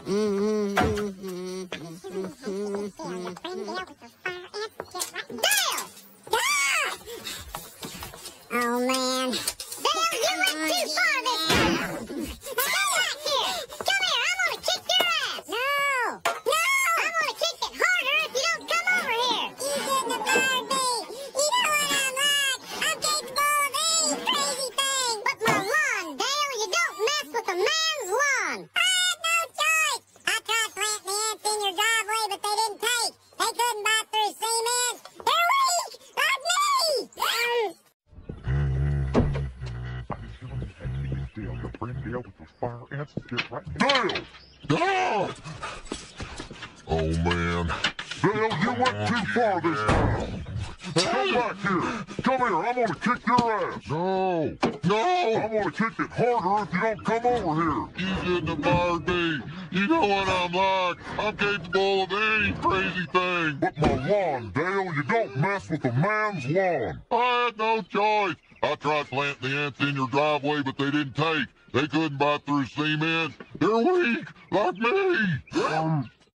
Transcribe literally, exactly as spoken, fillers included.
Oh, man. Dale, you went too far this time. Come back here. Come here. I'm going to kick your ass. No. No. I'm going to kick it harder if you don't come over here. You shouldn't have bothered me. You know what I'm like. I'm capable of any crazy thing. But my lawn, Dale, you don't mess with a man's lawn. I had no choice. I tried planting the ants in your driveway, but they didn't take. They couldn't bite through cement. They're weak, like me. Dale, your friend Dale with those fire ants get right. Dale! Ah! Oh man. Dale, you went too far this time. Come back here. Come here. I'm gonna kick your ass. No. No. I'm gonna kick it harder if you don't come over here. You shouldn't have bothered me. You know what I'm like. I'm capable of any crazy thing. But my lawn, Dale, you don't mess with a man's lawn. I had no choice. I tried planting the ants in your driveway, but they didn't take. They couldn't bite through cement. They're weak, like me. Um,